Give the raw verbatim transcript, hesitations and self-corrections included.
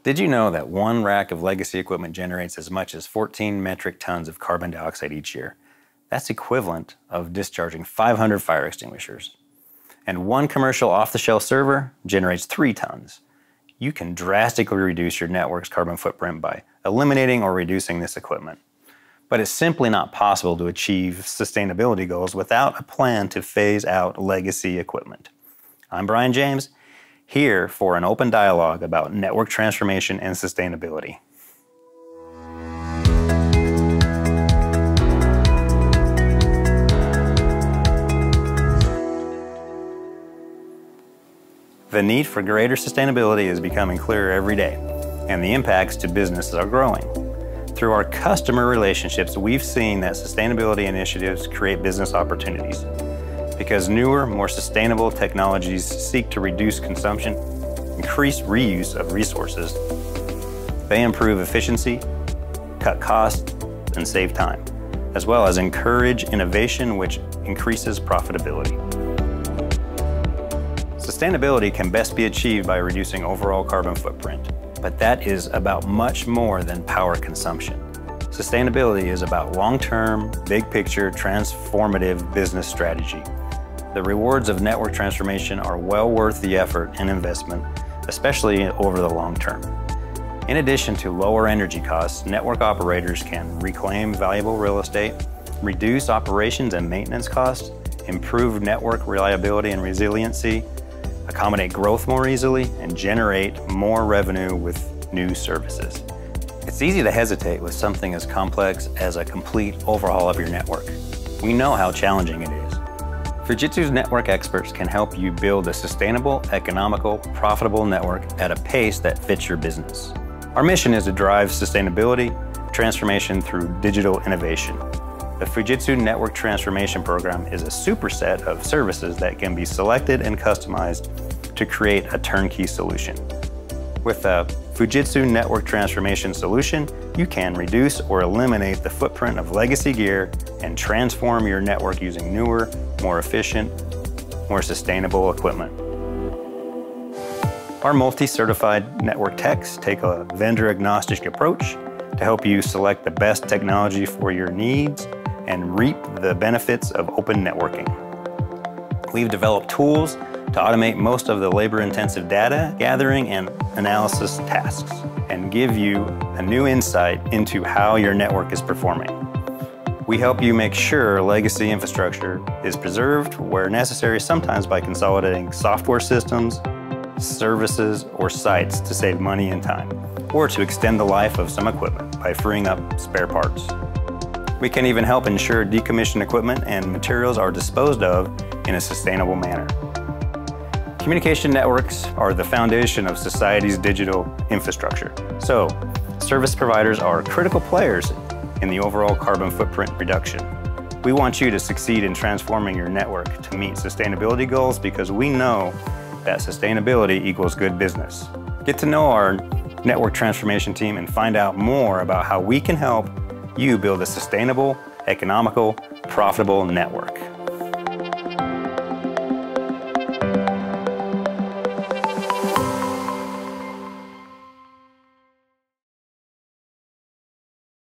Did you know that one rack of legacy equipment generates as much as fourteen metric tons of carbon dioxide each year? That's equivalent of discharging five hundred fire extinguishers. And one commercial off-the-shelf server generates three tons. You can drastically reduce your network's carbon footprint by eliminating or reducing this equipment. But it's simply not possible to achieve sustainability goals without a plan to phase out legacy equipment. I'm Brian James, here for an open dialogue about network transformation and sustainability. The need for greater sustainability is becoming clearer every day, and the impacts to businesses are growing. Through our customer relationships, we've seen that sustainability initiatives create business opportunities because newer, more sustainable technologies seek to reduce consumption, increase reuse of resources. They improve efficiency, cut costs, and save time, as well as encourage innovation, which increases profitability. Sustainability can best be achieved by reducing overall carbon footprint, but that is about much more than power consumption. Sustainability is about long-term, big-picture, transformative business strategy. The rewards of network transformation are well worth the effort and investment, especially over the long term. In addition to lower energy costs, network operators can reclaim valuable real estate, reduce operations and maintenance costs, improve network reliability and resiliency, accommodate growth more easily, and generate more revenue with new services. It's easy to hesitate with something as complex as a complete overhaul of your network. We know how challenging it is. Fujitsu's network experts can help you build a sustainable, economical, profitable network at a pace that fits your business. Our mission is to drive sustainability transformation through digital innovation. The Fujitsu Network Transformation Program is a superset of services that can be selected and customized to create a turnkey solution. With a Fujitsu Network Transformation solution, you can reduce or eliminate the footprint of legacy gear and transform your network using newer, more efficient, more sustainable equipment. Our multi-certified network techs take a vendor-agnostic approach to help you select the best technology for your needs and reap the benefits of open networking. We've developed tools to automate most of the labor-intensive data gathering and analysis tasks and give you a new insight into how your network is performing. We help you make sure legacy infrastructure is preserved where necessary, sometimes by consolidating software systems, services, or sites to save money and time, or to extend the life of some equipment by freeing up spare parts. We can even help ensure decommissioned equipment and materials are disposed of in a sustainable manner. Communication networks are the foundation of society's digital infrastructure. So, service providers are critical players in the overall carbon footprint reduction. We want you to succeed in transforming your network to meet sustainability goals because we know that sustainability equals good business. Get to know our network transformation team and find out more about how we can help you build a sustainable, economical, profitable network.